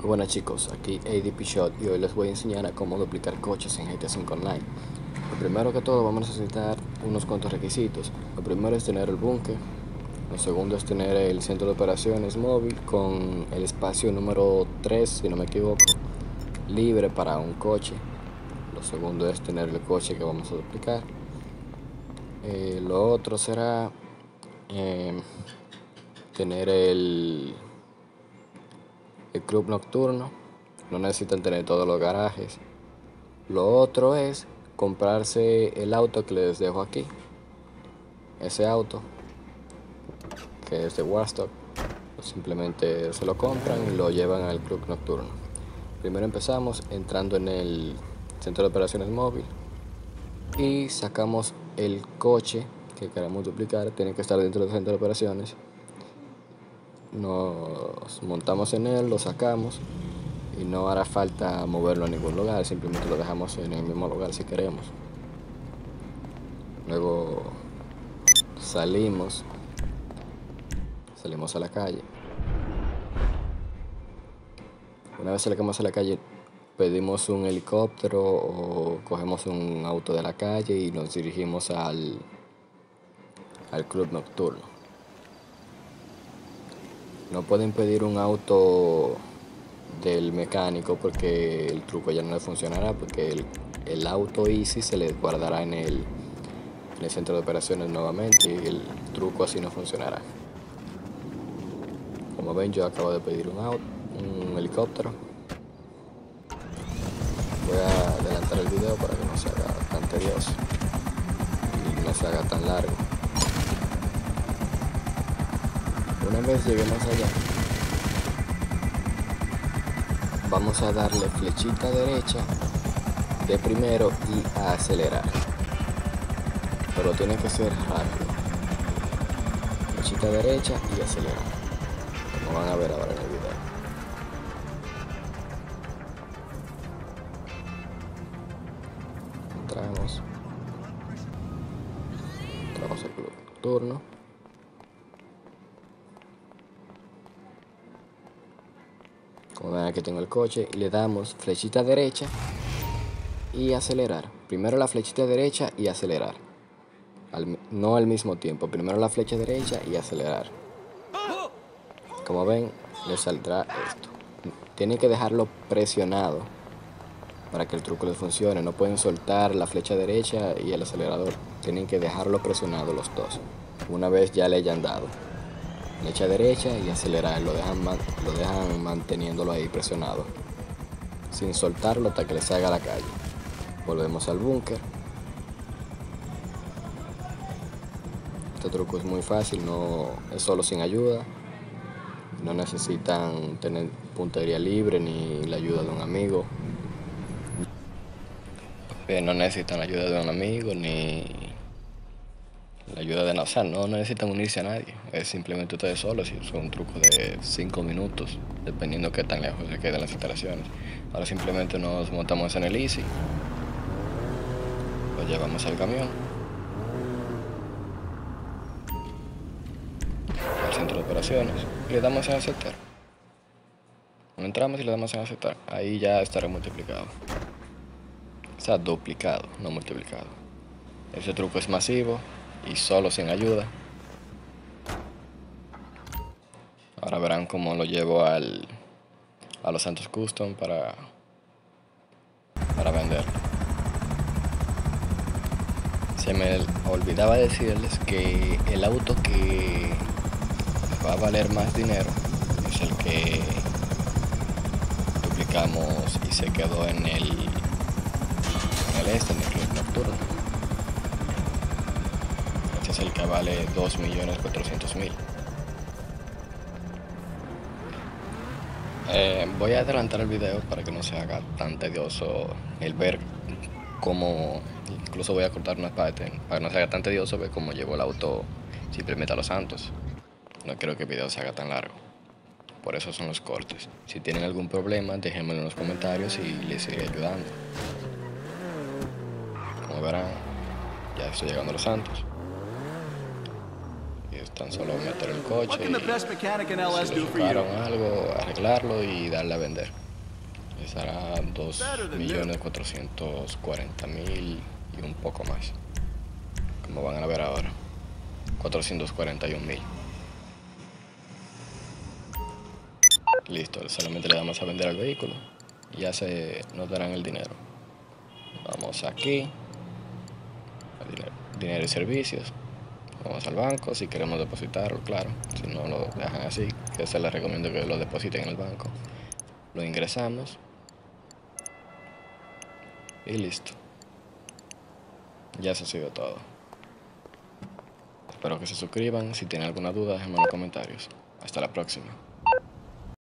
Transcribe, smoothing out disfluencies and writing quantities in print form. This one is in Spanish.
Buenas chicos, aquí ADP Shot y hoy les voy a enseñar a cómo duplicar coches en GTA V Online. Lo primero que todo vamos a necesitar unos cuantos requisitos. Lo primero es tener el búnker. Lo segundo es tener el centro de operaciones móvil con el espacio número 3, si no me equivoco, libre para un coche. Lo segundo es tener el coche que vamos a duplicar. Lo otro será tener el club nocturno. No necesitan tener todos los garajes. Lo otro es comprarse el auto que les dejo aquí. Ese auto que es de Warstock, simplemente se lo compran y lo llevan al club nocturno. Primero empezamos entrando en el centro de operaciones móvil y sacamos el coche que queremos duplicar. Tiene que estar dentro del centro de operaciones. Nos montamos en él, lo sacamos y no hará falta moverlo a ningún lugar, simplemente lo dejamos en el mismo lugar si queremos. Luego salimos a la calle. Una vez salimos a la calle, pedimos un helicóptero o cogemos un auto de la calle y nos dirigimos al club nocturno. No pueden pedir un auto del mecánico porque el truco ya no le funcionará, porque el auto Easy se le guardará en el centro de operaciones nuevamente y el truco así no funcionará. Como ven, yo acabo de pedir un helicóptero. Voy a adelantar el video para que no se haga tan tedioso y no se haga tan largo. Una vez lleguemos allá, vamos a darle flechita derecha de primero y a acelerar, pero tiene que ser rápido. Flechita derecha y acelerar, como van a ver ahora en el video. Entramos al club nocturno. Como ven, aquí tengo el coche y le damos flechita derecha y acelerar. Primero la flechita derecha y acelerar. No al mismo tiempo, primero la flecha derecha y acelerar. Como ven, le saldrá esto. Tienen que dejarlo presionado para que el truco les funcione. No pueden soltar la flecha derecha y el acelerador. Tienen que dejarlo presionado los dos. Una vez ya le hayan dado flecha derecha y acelerar, lo dejan manteniéndolo ahí presionado, sin soltarlo hasta que le salga a la calle. Volvemos al búnker. Este truco es muy fácil, no es solo sin ayuda. No necesitan tener puntería libre ni la ayuda de un amigo. No necesitan la ayuda de un amigo ni la ayuda de Nazar, no necesitan unirse a nadie. Es simplemente ustedes solos y es un truco de 5 minutos, dependiendo de qué tan lejos se queden las instalaciones. Ahora simplemente nos montamos en el Easy, lo llevamos al camión, al centro de operaciones y le damos en aceptar. Entramos y le damos en aceptar. Ahí ya estará multiplicado. O sea, duplicado, no multiplicado. Ese truco es masivo y solo sin ayuda. Ahora verán cómo lo llevo a los Santos Custom para venderlo. Se me olvidaba decirles que el auto que va a valer más dinero es el que duplicamos y se quedó en el club nocturno. Este es el que vale 2.400.000. Voy a adelantar el video para que no se haga tan tedioso el ver cómo, incluso voy a cortar unas partes para que no se haga tan tedioso ver cómo llevo el auto simplemente a Los Santos. No quiero que el video se haga tan largo, por eso son los cortes. Si tienen algún problema, déjenmelo en los comentarios y les seguiré ayudando. Como verán, ya estoy llegando a Los Santos. Y es tan solo meter el coche What can the best mechanic in LS y si le do for you? chocaron algo, arreglarlo y darle a vender. Les hará Better than new. 2.440.000 y un poco más, como van a ver ahora, 441.000. Listo, solamente le damos a vender al vehículo y ya nos darán el dinero. Vamos aquí, a dinero y servicios. Vamos al banco si queremos depositarlo, claro. Si no lo dejan así, que se les recomiendo que lo depositen en el banco. Lo ingresamos y listo. Ya eso ha sido todo. Espero que se suscriban. Si tienen alguna duda, déjenme en los comentarios. Hasta la próxima.